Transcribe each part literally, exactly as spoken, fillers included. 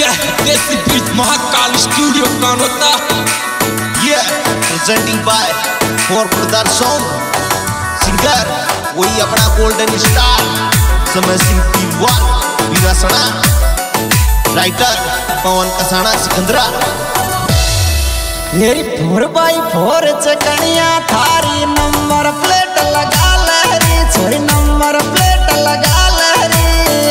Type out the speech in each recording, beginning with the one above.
देसी beat Mahakal studio Kanota. Yeah, presenting by for Brother Song singer वही अपना golden star Samay Singh Peelwal Virasana, writer Pawan Kasana Sikandra. मेरी फोर बाई फोर चकनिया थारी नंबर प्लेट लगा लहरी, छोरी नंबर प्लेट लगा लहरी।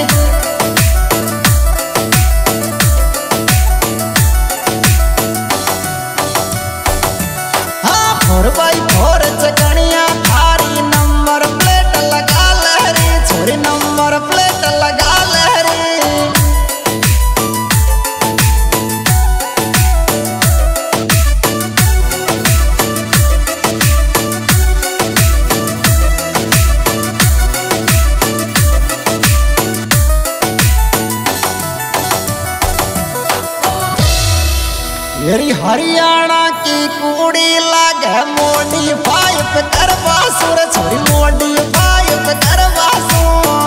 हाँ फोर बाई फोर चकनिया थारी नंबर प्लेट लगा लहरी, छोरी नंबर प्लेट लगा लहरी। मेरी हरियाणा की कुड़ी लागे मोडी फाइव करवा सुर, छोरी मोडी फाइव करवा सु।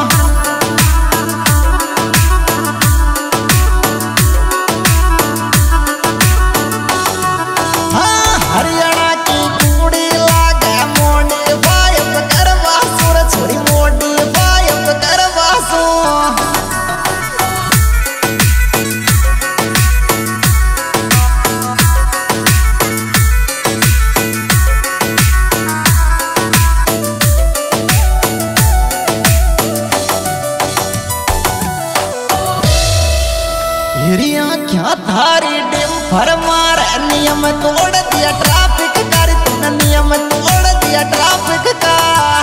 हाँ हरियाणा की कुड़ी लागे मोडी फाइव करवा सुर, छोरी मोडी फाइव करवा सु। क्या थारी डिम फरमार नियम तोड़ दिया ट्रैफिक कर, तूने नियम तोड़ दिया ट्रैफिक का।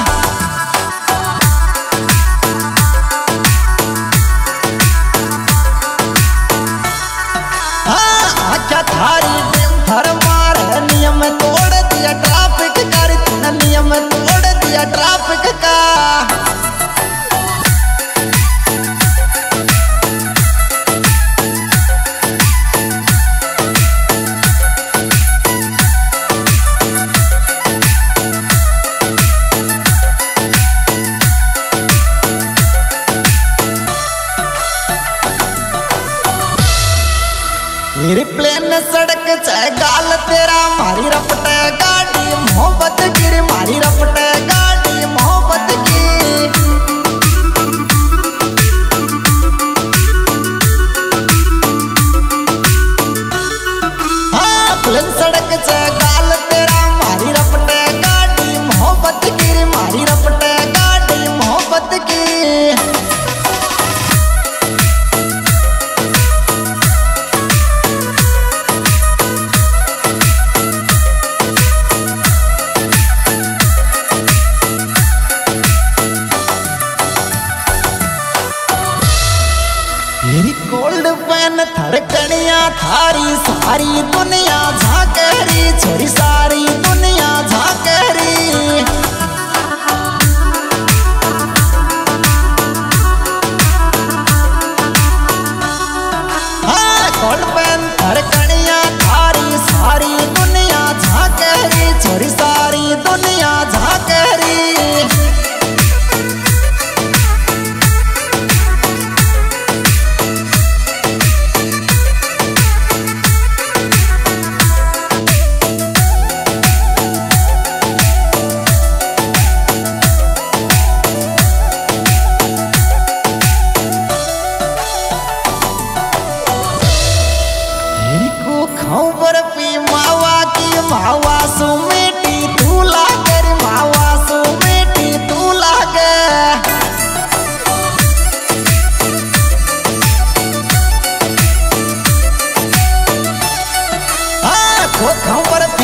हाँ क्या थारी डिम फरमार नियम तोड़ दिया ट्रैफिक कर, तूने नियम तोड़ दिया ट्रैफिक का। मेरी प्लेन सड़क चाहे गाल तेरा, मारी रपट गाड़ी मोहब्बत गिरी, मारी रपट गाड़ी मोहब्बत की। हाँ प्लेन सड़क चाहे गाल तेरा, मारी रपट गाड़ी मोहब्बत गिरी, मारी रपट गाड़ी मोहब्बत की। मेरी गोल्ड पेन थड़कनिया थारी सारी दुनिया झांकरी, छोरी सारी दुनिया झांकरी। हाँ गोल्ड पेन थड़कनिया थारी सारी दुनिया झांकरी, छोरी सारी दुनिया झांकरी। बर्फी मावा की मावा सुमेटी तू लागे, मावा सुमेटी तू लागे। हाँ खो बर्फी